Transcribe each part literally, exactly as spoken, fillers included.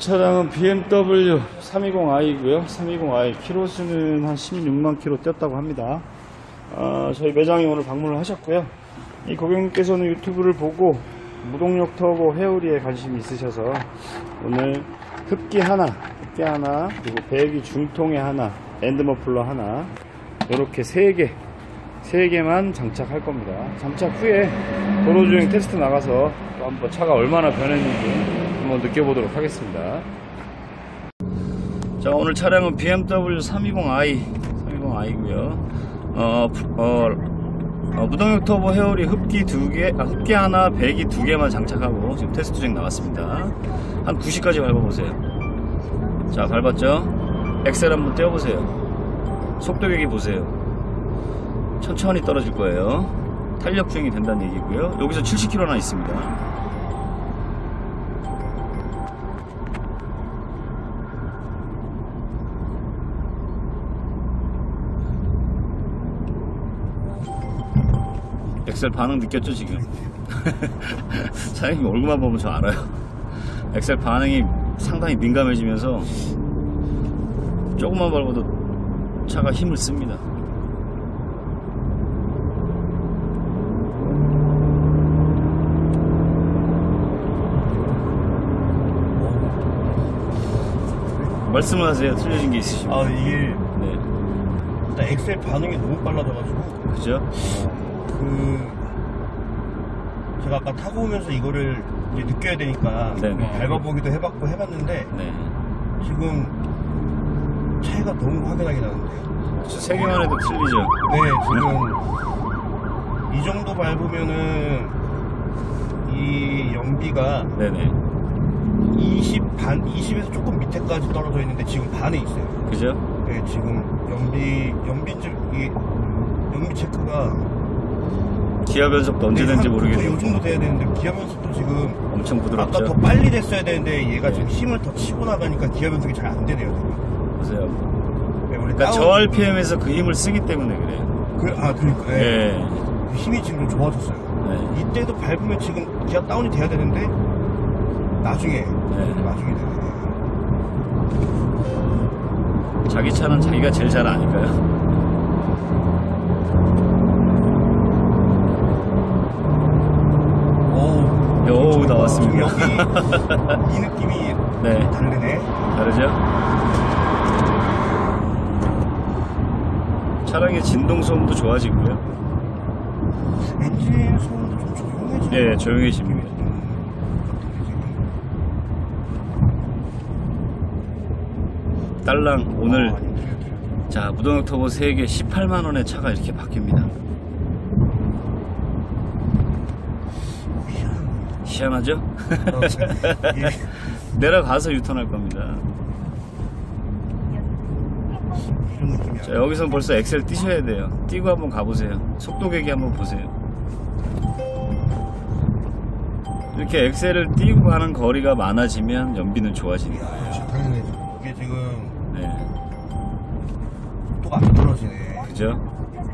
차량은 비엠더블유 삼이공 아이고요. 삼이공 아이 키로수는 한 십육만 킬로 뛰었다고 합니다. 어, 저희 매장에 오늘 방문을 하셨고요. 이 고객님께서는 유튜브를 보고 무동력 터보 회오리에 관심이 있으셔서 오늘 흡기 하나, 흡기 하나, 그리고 배기 중통에 하나, 엔드머플러 하나, 이렇게 세 개, 세 개만 장착할 겁니다. 장착 후에 도로주행 테스트 나가서 또 한번 차가 얼마나 변했는지 한번 느껴보도록 하겠습니다. 자, 오늘 차량은 비엠더블유 삼이공 아이, 삼이공 아이고요. 어, 어, 어, 무동력 터보 회오리 흡기 두 개, 아, 흡기 하나, 배기 두 개만 장착하고 지금 테스트 주행 나왔습니다. 한 구십까지 밟아보세요. 자, 밟았죠? 엑셀 한번 떼어보세요. 속도계기 보세요. 천천히 떨어질 거예요. 탄력 주행이 된다는 얘기고요. 여기서 칠십 킬로미터나 있습니다. 엑셀 반응 느꼈죠 지금? 사장님 얼굴만 보면 저 알아요. 엑셀 반응이 상당히 민감해지면서 조금만 밟아도 차가 힘을 씁니다. 말씀을 하세요. 틀려진 게 있으시면. 아, 이게 네. 일단 엑셀 반응이 너무 빨라져가지고 그죠? 그 제가 아까 타고 오면서 이거를 이제 느껴야 되니까 네네. 밟아보기도 해봤고 해봤는데 네. 지금 차이가 너무 확연하게 나는데요. 세 개만 해도 틀리죠? 네, 지금 이 정도 밟으면은 이 연비가 네네. 이십 반, 이십에서 조금 밑에까지 떨어져 있는데 지금 반에 있어요. 그죠? 네, 지금 연비, 연비, 이 연비 체크가 기아 변속도 언제 되는지 모르겠네요. 이 정도 돼야 되는데 기아 변속도 지금 엄청 부드럽죠? 아까 더 빨리 됐어야 되는데 얘가 네. 지금 힘을 더 치고 나가니까 기아 변속이 잘 안 되네요. 지금. 보세요. 네, 우리 그러니까 다운- 저 알피엠에서 그 힘을 쓰기 때문에 그래요. 그, 아, 그러니까. 네. 예. 힘이 지금 좀 좋아졌어요. 네. 이때도 밟으면 지금 기아 다운이 돼야 되는데 나중에 네. 나중에 되네. 자기 차는 자기가 제일 잘 아니까요. 오우, 오우, 나왔습니다. 여기 이 느낌이 네. 다르네. 다르죠? 차량의 진동 소음도 좋아지고요. 엔진 소음도 좀 조용해지네. 네, 조용해집니다. 딸랑 오늘 아, 아니, 틀려, 틀려. 자 무동력 터보 세 개 십팔만 원의 차가 이렇게 바뀝니다. 희한하죠? 예. 내려가서 유턴할 겁니다. 이런 느낌이야. 자, 여기서 벌써 엑셀 뛰셔야 돼요. 뛰고 한번 가보세요. 속도계기 한번 보세요. 이렇게 엑셀을 뛰고 가는 거리가 많아지면 연비는 좋아지는 거예요. 당연히 이게 지금 네. 속도가 안 떨어지네. 그죠?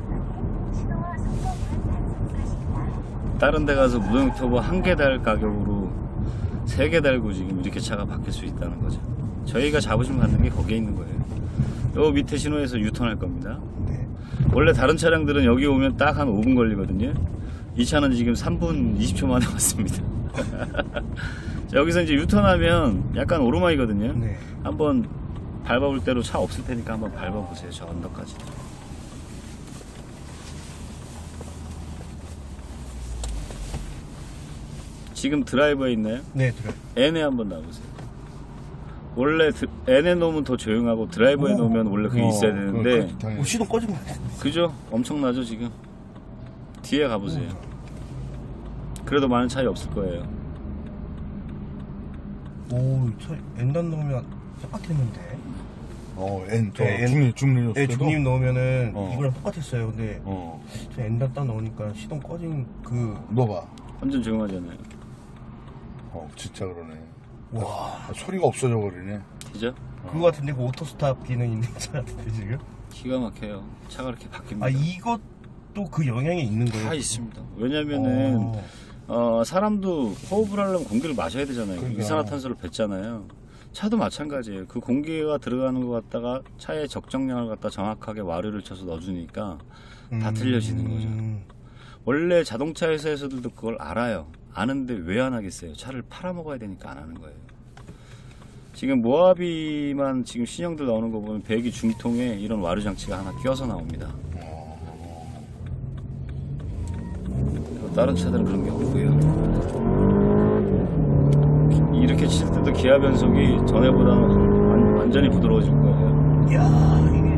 다른 데 가서 무동력 터보 한 개 달 가격으로 세 개 달고 지금 이렇게 차가 바뀔 수 있다는 거죠. 저희가 자부심 갖는 게 거기에 있는 거예요. 요 밑에 신호에서 유턴할 겁니다. 네. 원래 다른 차량들은 여기 오면 딱 한 오 분 걸리거든요. 이 차는 지금 삼 분 이십 초 만에 왔습니다. 자, 여기서 이제 유턴하면 약간 오르막이거든요. 네. 한번 밟아볼 대로 차 없을 테니까 한번 밟아보세요. 저 언덕까지. 지금 드라이버에 있나요? 네, 들어요. N에 한번 놔보세요. 원래 드, N에 놓으면 더 조용하고 드라이버에 오. 놓으면 원래 그게 어, 있어야 그건 되는데 그렇게 당연히. 어, 시동 꺼지면 그죠? 엄청나죠 지금? 뒤에 가보세요. 그래도 많은 차이 없을 거예요. 오, 저 엔단 넣으면 빡빡했는데. 어, N, 저 네, N. 중립, 중립. 네, 중립 넣으면은 어. 이거랑 똑같았어요. 근데 어, 저 엔단 딱 넣으니까 시동 꺼진 그 넣어봐. 완전 조용하잖아요. 어, 진짜 그러네. 와, 아, 소리가 없어져 버리네. 그죠? 그거 같은데 그 오토 스탑 기능 있는 차 같은데 지금? 기가 막혀요. 차가 이렇게 바뀝니다. 아, 이것도 그 영향이 있는 거예요? 다 있습니다. 왜냐면은 어. 어, 사람도 호흡을 하려면 공기를 마셔야 되잖아요. 그러니까. 이산화탄소를 뱉잖아요. 차도 마찬가지예요. 그 공기가 들어가는 것 갖다가 차의 적정량을 갖다 정확하게 와류를 쳐서 넣어주니까 다 틀려지는 거죠. 음. 원래 자동차 회사에서도 그걸 알아요. 아는데 왜 안 하겠어요? 차를 팔아먹어야 되니까 안 하는 거예요. 지금 모하비만 지금 신형들 나오는 거 보면 배기 중통에 이런 와류 장치가 하나 껴서 나옵니다. 다른 차들은 그런 게 없고요. 이렇게 칠 때도 기아 변속이 전에보다는 완, 완전히 부드러워질 거예요. 이야, 이게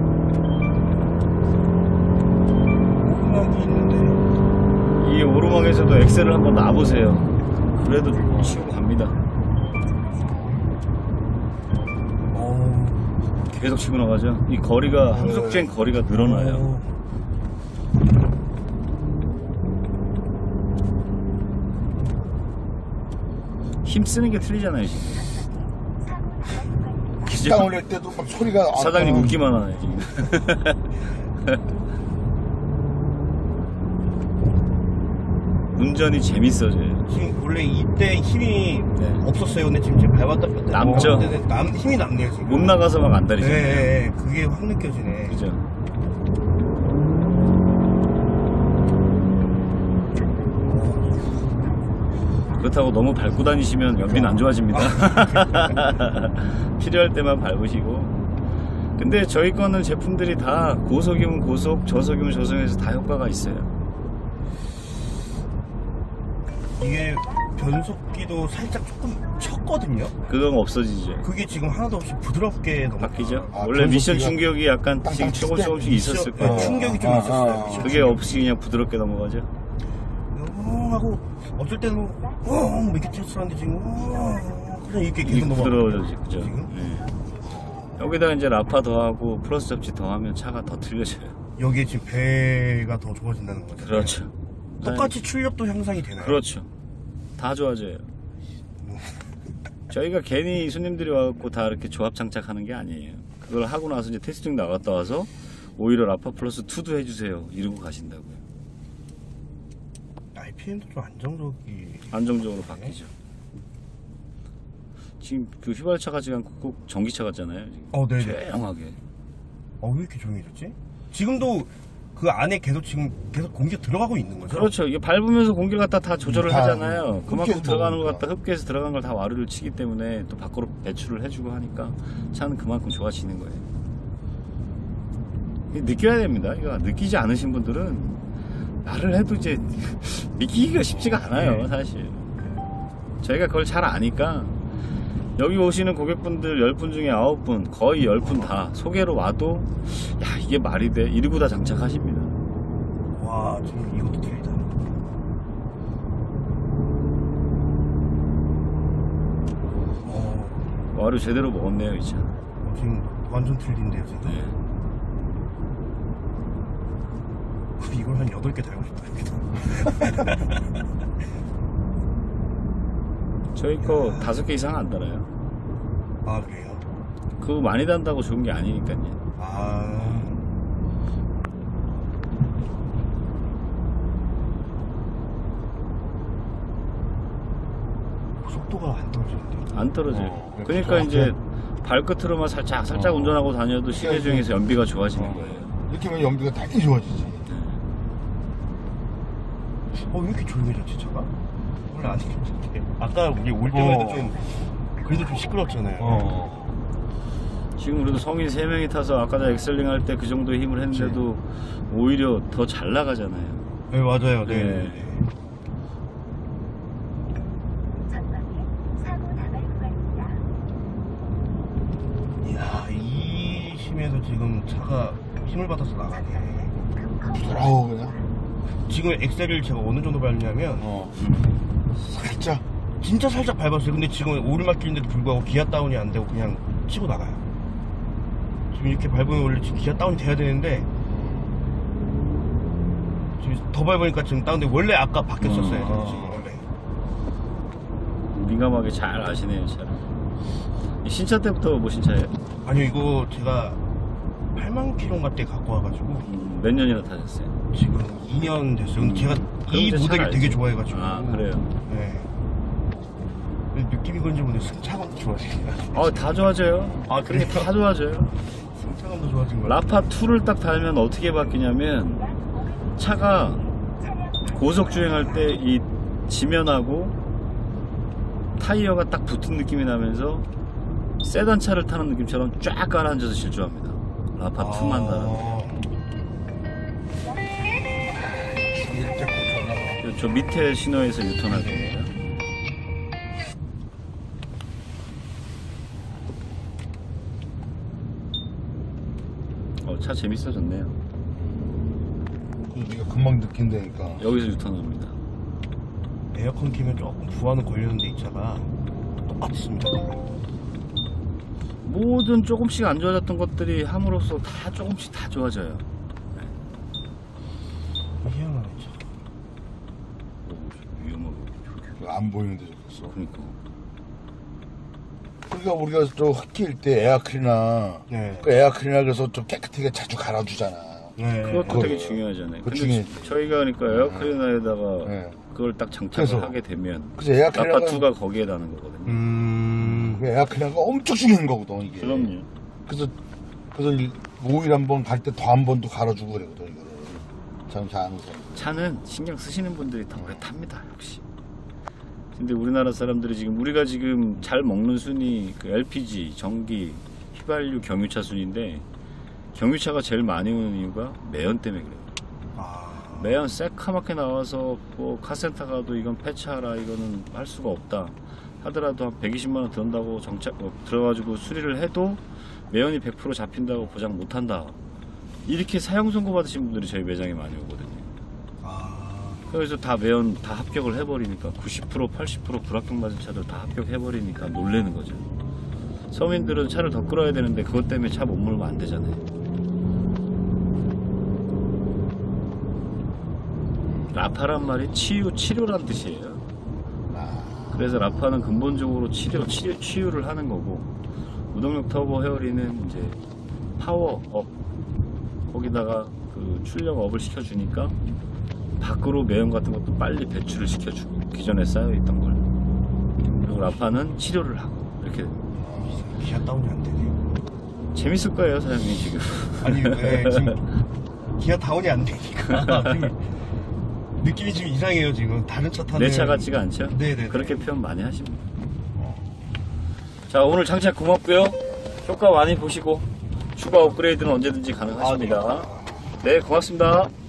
오르막이 있는데 이 오르막에서도 엑셀을 한번 놔보세요. 그래도 치고 갑니다. 어, 계속 치고 나가죠. 이 거리가 함속주행 거리가 늘어나요. 어. 힘 쓰는 게 틀리잖아요 지금. 딱 올릴 때도 막 소리가 안 사장님 나. 웃기만 하네 지금. 운전이 재밌어져요. 지금 원래 이때 힘이 네. 없었어요. 근데 지금 제가 밟았다 뺐다 남죠? 어, 근데 남, 힘이 남네요 지금. 못 나가서 막 안 다리잖아요. 네, 네, 네. 그게 확 느껴지네. 그죠? 그렇다고 너무 밟고 다니시면 연비는 안 좋아집니다. 필요할 때만 밟으시고. 근데 저희 거는 제품들이 다 고속이면 고속, 저속이면 저속에서 다 효과가 있어요. 이게 변속기도 살짝 조금 쳤거든요. 그건 없어지죠. 그게 지금 하나도 없이 부드럽게 넘어. 바뀌죠. 아, 원래 미션 변속기가 충격이 약간 지금 땅땅 조금 칠 때 조금씩 있었을 네, 거예요. 충격이 좀 아, 있었어요. 아, 아. 미션 그게 없이 그냥 부드럽게 넘어가죠. 어, 하고 어쩔 때는 뭐, 어, 뭐 이렇게 쳤었는데 지금 어, 그냥 이렇게 이게 계속 넘어가. 부드러워져지, 그죠? 지금? 네. 여기다가 이제 라파 더하고 플러스 접지 더하면 차가 더 틀려져요. 여기에 지금 배가 더 좋아진다는 거죠. 그렇죠. 똑같이 출력도 향상이 되나요? 그렇죠. 다 좋아져요. 저희가 괜히 손님들이 와갖고 다 이렇게 조합 장착하는 게 아니에요. 그걸 하고 나서 이제 테스팅 나갔다 와서 오히려 라파 플러스 이도 해주세요. 이러고 가신다고요. 알피엠도 좀 안정적이. 안정적으로 바뀌죠. 지금 그 휘발차 같지 않고 꼭 전기차 같잖아요. 지금. 어, 네. 조용하게. 어, 왜 이렇게 조용해졌지? 지금도 그 안에 계속 지금 계속 공기가 들어가고 있는 거죠? 그렇죠. 이게 밟으면서 공기를 갖다 다 조절을 다 하잖아요. 그만큼 흡기해서 들어가는 것 먹으니까. 갖다 흡기해서 들어간 걸 다 와류를 치기 때문에 또 밖으로 배출을 해주고 하니까 차는 그만큼 좋아지는 거예요. 이게 느껴야 됩니다. 이거 느끼지 않으신 분들은 말을 해도 이제 믿기기가 쉽지가 않아요, 사실. 저희가 그걸 잘 아니까 여기 오시는 고객분들 열 분 중에 아홉 분, 거의 열 분 다 소개로 와도 야 이게 말이 돼? 이러고 다 장착하십니다. 와, 지금 이것도 틀리다. 어, 와류 제대로 먹었네요, 이 차. 어, 지금 완전 틀린데요, 지금. 네. 이걸 한 여덟 개 달고 싶다, 여기다. 저희 거 다섯 개 이상 안 달아요. 아, 그래요? 그거 많이 단다고 좋은 게 아니니까요. 아. 속도가 안 떨어지는데. 안 떨어져요. 어, 그러니까 그렇죠. 이제 발끝으로만 살짝 살짝 어. 운전하고 다녀도 시내 주행에서 연비가 좋아지는 거예요. 이렇게 하면 연비가 당연히 좋아지지. 어, 왜 이렇게 조용해졌지, 차가? 원래 안 시끄럽던데. 아까 우리 올 때만 해도 어. 좀, 그래도 좀 시끄럽잖아요. 어. 지금 그래도 성인 세 명이 타서 아까 전 엑셀링 할 때 그 정도의 힘을 했는데도 오히려 더 잘 나가잖아요. 네, 맞아요. 네. 네. 네. 전방에 사고 나갈 구간입니다. 이야, 이 심에서 지금 차가 힘을 받아서 나가네. 어우, 그냥. 지금 엑셀을 제가 어느 정도 밟냐면, 어. 살짝. 진짜 살짝 밟았어요. 근데 지금 오르막길인데도 불구하고 기아 다운이 안 되고 그냥 치고 나가요. 지금 이렇게 밟으면 원래 지금 기아 다운이 돼야 되는데, 지금 더 밟으니까 지금 다운돼. 원래 아까 바뀌었었어요. 음, 저는 지금 원래. 민감하게 잘 아시네요, 차를. 이 신차 때부터 모신 차예요? 아니요, 이거 제가 팔만 킬로인가 때 갖고 와가지고, 음, 몇 년이나 타셨어요? 지금 이 년 됐어요. 근데 제가 그럼 이 이제 잘 모델을 알지. 되게 좋아해가지고. 아, 그래요? 네. 근데 느낌이 그런지 모르겠는데 승차감도 좋아지긴 하네. 아, 다 좋아져요. 아, 그런 게 그래요? 다 좋아져요. 승차감도 좋아진 거 같아. 라파이를 딱 달면 어떻게 바뀌냐면 차가 고속 주행할 때 이 지면하고 타이어가 딱 붙은 느낌이 나면서 세단 차를 타는 느낌처럼 쫙 가라앉아서 질주합니다. 라파이만 달아도. 이렇게 고쳐놔. 저 밑에 신호에서 유턴할 겁니다. 어, 차 재밌어졌네요. 그래서 네가 금방 느낀다니까. 여기서 유턴합니다. 에어컨 키면 조금 부하는 걸리는데 이 차가 똑같습니다. 모든 조금씩 안 좋아졌던 것들이 함으로써 다 조금씩 다 좋아져요. 희한하네 차. 위험하고. 안 보이는데 저랬어. 그러니까. 그러니까 우리가 저 흙길 때 에어클이나 네. 그 에어클이나 그래서 좀 깨끗하게 자주 갈아주잖아. 네. 그것도 그거- 되게 중요하잖아요. 그거 근데 중요하지. 저희가 그러니까 에어클리너에다가 네. 그걸 딱 장착을 그래서- 하게 되면 그래서 에어클이나가 라파이가 거기에 다는 거거든요. 음. 그 에어클이나가 엄청 중요한 거거든 이게. 그럼요. 그래서 그래서 오 일 한 번 갈 때 더 한 번 더 갈아주고 그러거든 이거를. 참 잘 아는 사람. 차는 신경 쓰시는 분들이 더 오래 탑니다, 역시. 근데 우리나라 사람들이 지금 우리가 지금 잘 먹는 순위 그 엘피지, 전기, 휘발유, 경유차 순인데 경유차가 제일 많이 오는 이유가 매연 때문에 그래요. 아. 매연 새카맣게 나와서 뭐 카센터 가도 이건 폐차하라 이거는 할 수가 없다 하더라도 한 백이십만 원 든다고 정착 어, 들어가지고 수리를 해도 매연이 백 퍼센트 잡힌다고 보장 못한다. 이렇게 사용 선고 받으신 분들이 저희 매장에 많이 오거든요. 아. 그래서 다 매연 다 합격을 해버리니까 구십 퍼센트 팔십 퍼센트 불합격 맞은 차들 다 합격해버리니까 놀래는 거죠. 서민들은 차를 더 끌어야 되는데 그것 때문에 차 못 몰면 안 되잖아요. 라파란 말이 치유, 치료란 뜻이에요. 그래서 라파는 근본적으로 치료, 치유, 치유를 하는 거고, 무동력 터보 헤어리는 이제 파워업, 거기다가 그 출력업을 시켜주니까 밖으로 매연 같은 것도 빨리 배출을 시켜주고, 기존에 쌓여있던 걸. 그리고 라파는 치료를 하고, 이렇게 됩니다. 기아 다운이 안 되네요. 재밌을 거예요, 사장님 지금. 아니 왜 지금 기아 다운이 안 되니까 지금 느낌이 좀 이상해요 지금. 다른 차 타는 내 차 같지가 않죠? 네네. 그렇게 표현 많이 하십니다. 자, 오늘 장착 고맙고요. 효과 많이 보시고 추가 업그레이드는 언제든지 가능하십니다. 네, 고맙습니다.